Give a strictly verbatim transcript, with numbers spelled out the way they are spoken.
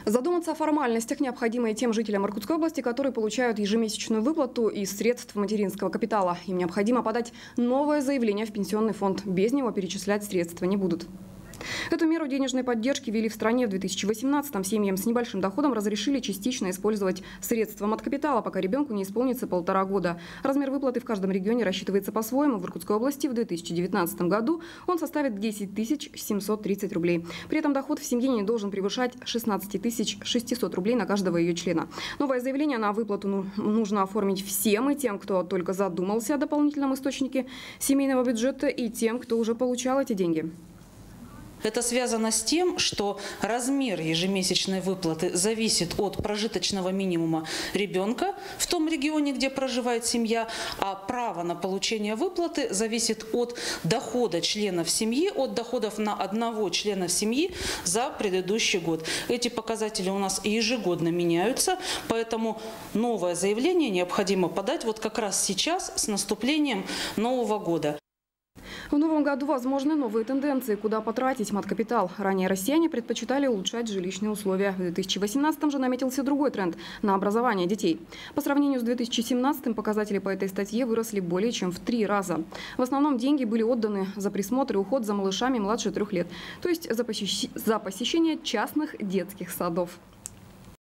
Задуматься о формальностях, необходимые тем жителям Иркутской области, которые получают ежемесячную выплату из средств материнского капитала. Им необходимо подать новое заявление в пенсионный фонд. Без него перечислять средства не будут. Эту меру денежной поддержки ввели в стране в две тысячи восемнадцатом. Семьям с небольшим доходом разрешили частично использовать средства маткапитала, пока ребенку не исполнится полтора года. Размер выплаты в каждом регионе рассчитывается по-своему. В Иркутской области в две тысячи девятнадцатом году он составит десять тысяч семьсот тридцать рублей. При этом доход в семье не должен превышать шестнадцать тысяч шестьсот рублей на каждого ее члена. Новое заявление на выплату нужно оформить всем, и тем, кто только задумался о дополнительном источнике семейного бюджета, и тем, кто уже получал эти деньги. Это связано с тем, что размер ежемесячной выплаты зависит от прожиточного минимума ребенка в том регионе, где проживает семья, а право на получение выплаты зависит от дохода членов семьи, от доходов на одного члена семьи за предыдущий год. Эти показатели у нас ежегодно меняются, поэтому новое заявление необходимо подать вот как раз сейчас с наступлением Нового года. В новом году возможны новые тенденции, куда потратить маткапитал. Ранее россияне предпочитали улучшать жилищные условия. В две тысячи восемнадцатом же наметился другой тренд – на образование детей. По сравнению с две тысячи семнадцатым показатели по этой статье выросли более чем в три раза. В основном деньги были отданы за присмотр и уход за малышами младше трех лет, то есть за посещение частных детских садов.